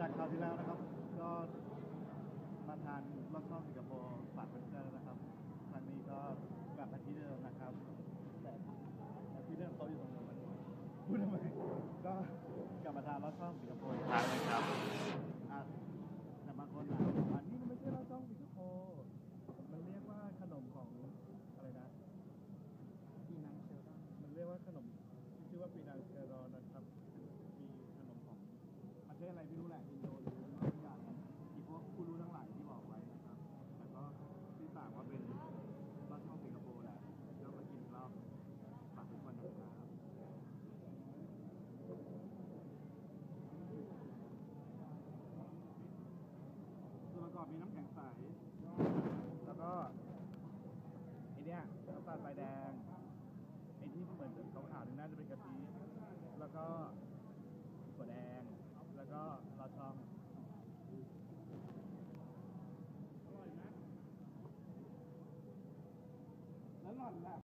จากคราวที่แล้วนะครับก็มาทานลอดช่องสิงคโปร์ฝากเพื่อนๆนะครับครั้งนี้ก็กลับมาที่เดิมนะครับแต่ที่เดิมเขาอยู่ตรงนู้นพูดทำไมก็กลับมาทานลอดช่องสิงคโปร์อีกครั้งนะครับแต่บางคนถามว่านี่มันไม่ใช่ลอดช่องสิงคโปร์มันเรียกว่าขนมของอะไรนะปีนังเชลดอนมันเรียกว่าขนมที่ชื่อว่าปีนังเชลดอนนะครับมีขนมของประเทศอะไรไม่รู้แหละอินโดนีเซียทุกอย่างมีพวกผู้รู้ทั้งหลายที่บอกไว้นะครับแต่ก็ที่ต่างว่าเป็นลอดช่องสิงคโปร์แหละก็มากินรอบฝากทุกคนนะครับส่วนประกอบมีน้ำแข็งใสแล้วก็ไอเนี้ยน้ำตาลทรายแดงไอที่เหมือนขาวๆนึงน่าจะเป็นกะทิแล้วก็ถั่วแดงแล้วก็ลอดช่องอร่อยไหมแล้วหล่อนล่ะ